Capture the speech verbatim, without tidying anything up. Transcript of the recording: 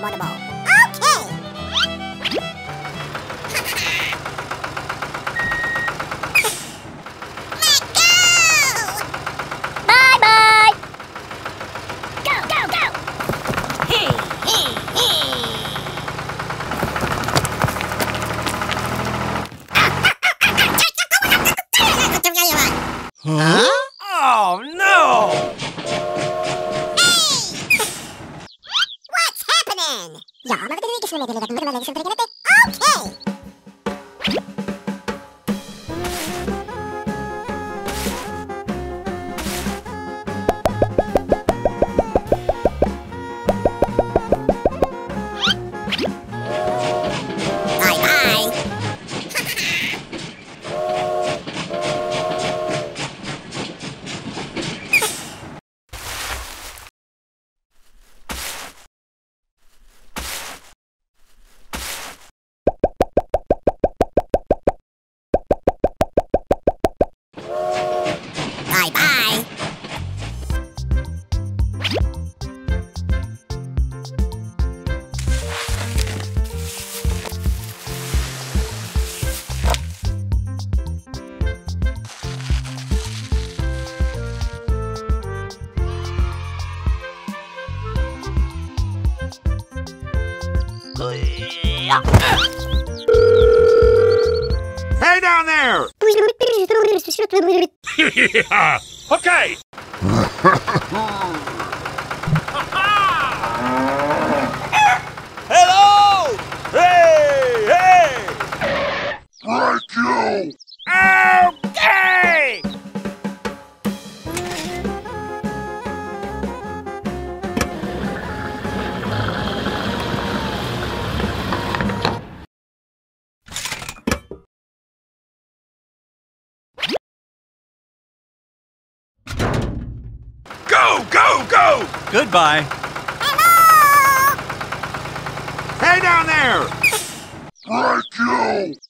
wonderful. Okay! Let go! Bye-bye! Go, go, go! Hey, hey, hey! Huh? Oh, no! What's happening? Okay! Bye-bye! Bye-bye! Hey down there! Yeah. Okay! Hello! Hey! Hey! Thank you! Okay! Go, go, go! Goodbye. Hello! Hey down there! Thank you!